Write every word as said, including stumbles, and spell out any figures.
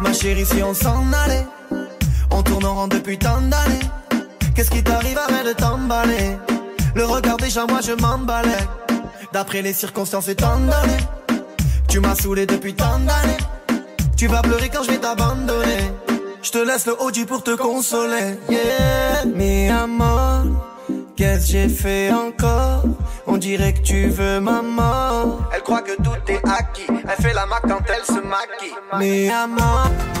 Ma chérie, si on s'en allait, on tourne en rond depuis tant d'années. Qu'est-ce qui t'arrive, arrête de t'emballer. Le regard déjà, moi je m'emballais. D'après les circonstances étant données, tu m'as saoulé depuis tant d'années. Tu vas pleurer quand je vais t'abandonner. Je te laisse le Audi pour te consoler. Yeah, mi amor, qu'est-ce que j'ai fait encore? On dirait que tu veux ma mort. Elle croit que tout est acquis. Elle fait la maque quand elle se maquille. Mi amor,